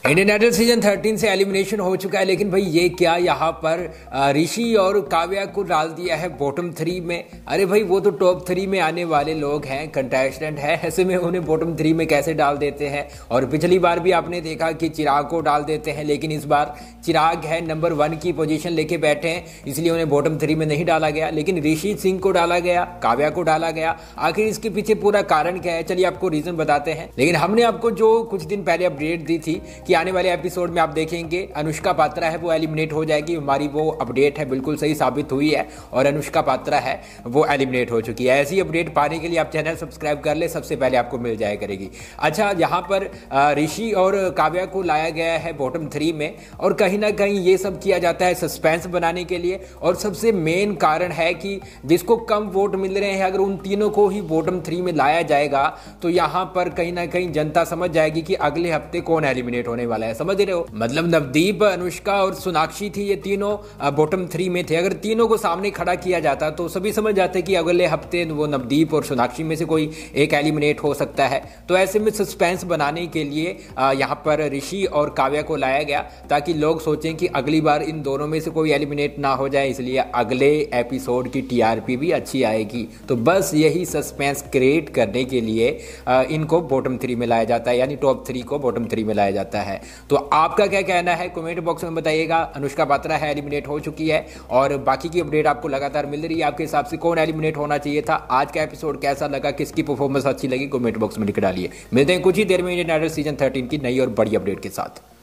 Indian idol season 13 से elimination हो चुका है, लेकिन भाई ये क्या यहाँ पर ऋषि और काव्या को डाल दिया है बॉटम 3 में। अरे भाई वो तो टॉप 3 में आने वाले लोग हैं, कंटेस्टेंट है, ऐसे में उन्हें बॉटम 3 में कैसे डाल देते हैं। और पिछली बार भी आपने देखा कि चिराग को डाल देते हैं, लेकिन इस बार चिराग है नंबर 1 की पोजीशन लेके बैठे हैं, इसलिए उन्हें बॉटम 3 में नहीं डाला गया। लेकिन ऋषि सिंह को डाला गया, काव्या को डाला गया। आखिर इसके पीछे पूरा कारण क्या है, चलिए आपको रीजन बताते हैं। लेकिन हमने आपको जो कुछ दिन पहले अपडेट दी थी कि आने वाले एपिसोड में आप देखेंगे अनुष्का पात्रा है वो एलिमिनेट हो जाएगी, हमारी वो अपडेट है बिल्कुल सही साबित हुई है और अनुष्का पात्रा है वो एलिमिनेट हो चुकी है। ऐसी अपडेट पाने के लिए आप चैनल सब्सक्राइब कर ले, सबसे पहले आपको मिल जाया करेगी। अच्छा, यहाँ पर ऋषि और काव्या को लाया गया है बॉटम 3 में, और कहीं ना कहीं ये सब किया जाता है सस्पेंस बनाने के लिए। और सबसे मेन कारण है कि जिसको कम वोट मिल रहे हैं, अगर उन तीनों को ही बॉटम 3 में लाया जाएगा तो यहाँ पर कहीं ना कहीं जनता समझ जाएगी कि अगले हफ्ते कौन एलिमिनेट होने वाला है। समझ रहे हो, मतलब नवदीप, अनुष्का और सोनाक्षी थी, ये तीनों बॉटम 3 में थे। अगर तीनों को सामने खड़ा किया जाता तो सभी समझ जाते कि अगले हफ्ते वो नवदीप और सोनाक्षी में से कोई एक एलिमिनेट हो सकता है। तो ऐसे में सस्पेंस बनाने के लिए यहाँ पर ऋषि और काव्या को लाया गया, ताकि लोग सोचें कि अगली बार इन दोनों में से कोई एलिमिनेट ना हो जाए, इसलिए अगले एपिसोड की टीआरपी भी अच्छी आएगी। तो बस यही सस्पेंस क्रिएट करने के लिए इनको बॉटम 3 में लाया जाता है, यानी टॉप 3 को बॉटम 3 में लाया जाता है। तो आपका क्या कहना है कमेंट बॉक्स में बताइएगा। अनुष्का पात्रा है एलिमिनेट हो चुकी है, और बाकी की अपडेट आपको लगातार मिल रही है। आपके हिसाब से कौन एलिमिनेट होना चाहिए था? आज का एपिसोड कैसा लगा, किसकी परफॉर्मेंस अच्छी लगी, कमेंट बॉक्स में लिख डालिए। मिलते हैं कुछ ही देर में इंडियन आइडल सीजन 13 की नई और बड़ी अपडेट के साथ।